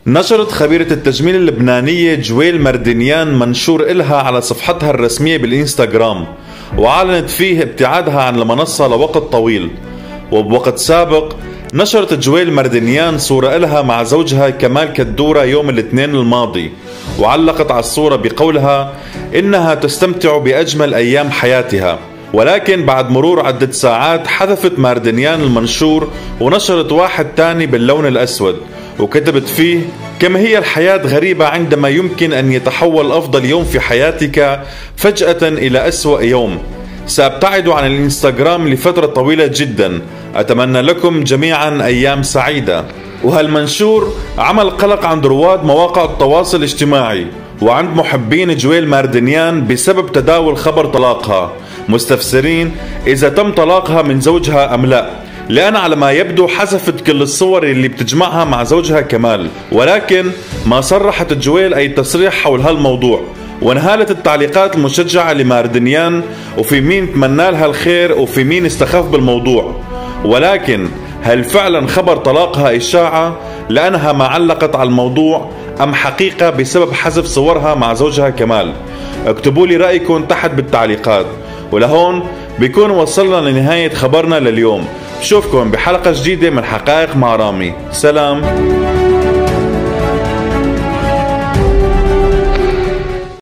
نشرت خبيرة التجميل اللبنانية جويل مردنيان منشور إلها على صفحتها الرسمية بالإنستغرام، وأعلنت فيه ابتعادها عن المنصة لوقت طويل. وبوقت سابق نشرت جويل مردنيان صورة إلها مع زوجها كمال كدورة يوم الاثنين الماضي، وعلقت على الصورة بقولها إنها تستمتع بأجمل أيام حياتها. ولكن بعد مرور عدة ساعات حذفت مردنيان المنشور ونشرت واحد تاني باللون الأسود، وكتبت فيه: كم هي الحياة غريبة عندما يمكن أن يتحول أفضل يوم في حياتك فجأة إلى أسوأ يوم. سأبتعد عن الإنستغرام لفترة طويلة جدا، أتمنى لكم جميعا أيام سعيدة. وهالمنشور عمل قلق عند رواد مواقع التواصل الاجتماعي وعند محبين جويل مردنيان بسبب تداول خبر طلاقها، مستفسرين إذا تم طلاقها من زوجها أم لا، لأن على ما يبدو حذفت كل الصور اللي بتجمعها مع زوجها كمال. ولكن ما صرحت جويل أي تصريح حول هالموضوع، وانهالت التعليقات المشجعة لماردنيان، وفي مين تمنى لها الخير وفي مين استخف بالموضوع. ولكن هل فعلا خبر طلاقها إشاعة لأنها ما علقت على الموضوع، أم حقيقة بسبب حذف صورها مع زوجها كمال؟ اكتبوا لي رأيكم تحت بالتعليقات. ولهون بيكون وصلنا لنهاية خبرنا لليوم. بشوفكم بحلقة جديدة من حقائق مع رامي. سلام.